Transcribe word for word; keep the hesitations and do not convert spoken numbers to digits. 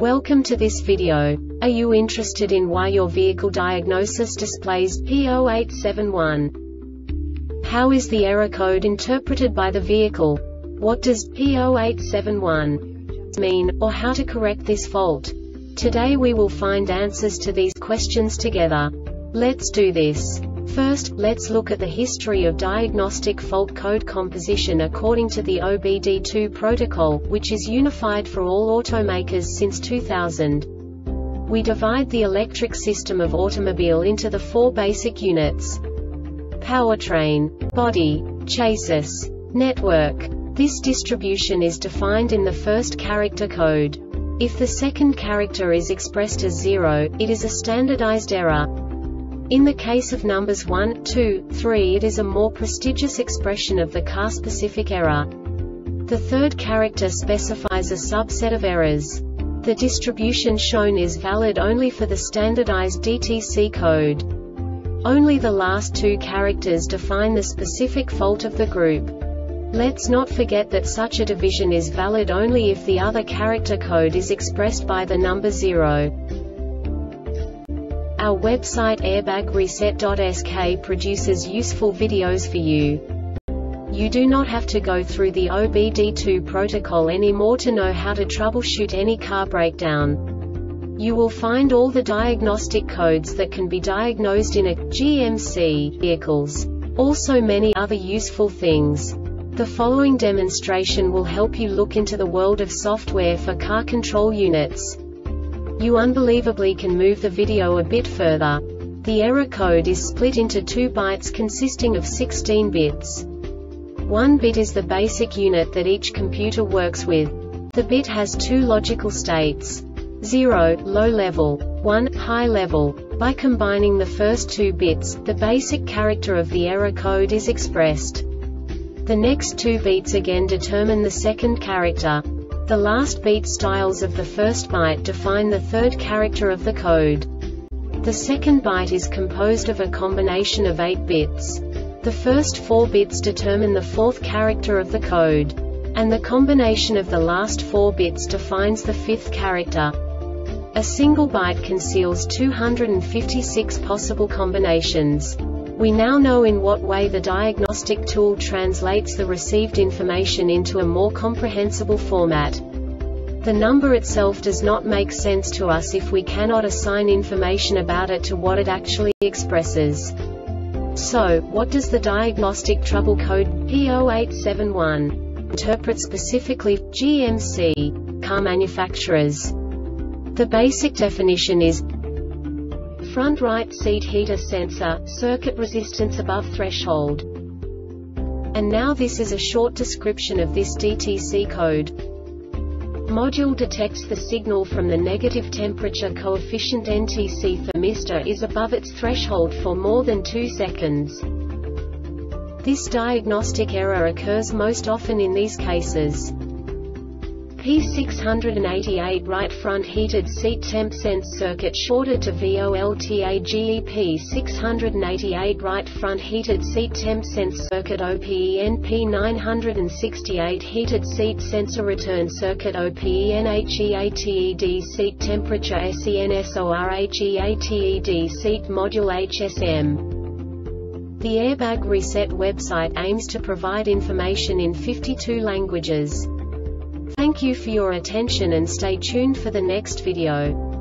Welcome to this video. Are you interested in why your vehicle diagnosis displays P zero eight seven one? How is the error code interpreted by the vehicle? What does P zero eight seven one mean, or how to correct this fault? Today we will find answers to these questions together. Let's do this. First, let's look at the history of diagnostic fault code composition according to the O B D two protocol, which is unified for all automakers since two thousand. We divide the electric system of automobile into the four basic units: powertrain, body, chassis, network. This distribution is defined in the first character code. If the second character is expressed as zero, it is a standardized error. In the case of numbers one, two, three, it is a more prestigious expression of the car-specific error. The third character specifies a subset of errors. The distribution shown is valid only for the standardized D T C code. Only the last two characters define the specific fault of the group. Let's not forget that such a division is valid only if the other character code is expressed by the number zero. Our website airbag reset dot S K produces useful videos for you. You do not have to go through the O B D two protocol anymore to know how to troubleshoot any car breakdown. You will find all the diagnostic codes that can be diagnosed in a G M C vehicles. Also many other useful things. The following demonstration will help you look into the world of software for car control units. You unbelievably can move the video a bit further. The error code is split into two bytes consisting of sixteen bits. One bit is the basic unit that each computer works with. The bit has two logical states: zero, low level, one, high level. By combining the first two bits, the basic character of the error code is expressed. The next two bits again determine the second character. The last beat styles of the first byte define the third character of the code. The second byte is composed of a combination of eight bits. The first four bits determine the fourth character of the code. And the combination of the last four bits defines the fifth character. A single byte conceals two hundred fifty-six possible combinations. We now know in what way the diagnostic tool translates the received information into a more comprehensible format. The number itself does not make sense to us if we cannot assign information about it to what it actually expresses. So, what does the diagnostic trouble code P zero eight seven one interpret specifically for G M C car manufacturers? The basic definition is front right seat heater sensor, circuit resistance above threshold. And now this is a short description of this D T C code. Module detects the signal from the negative temperature coefficient N T C thermistor is above its threshold for more than two seconds. This diagnostic error occurs most often in these cases: P six eighty-eight right front heated seat temp sense circuit shorted to voltage. P six eighty-eight right front heated seat temp sense circuit O P E N. P nine sixty-eight heated seat sensor return circuit O P E N. H E A T E D seat temperature SENSOR. H E A T E D seat module H S M. The Airbag Reset website aims to provide information in fifty-two languages. Thank you for your attention and stay tuned for the next video.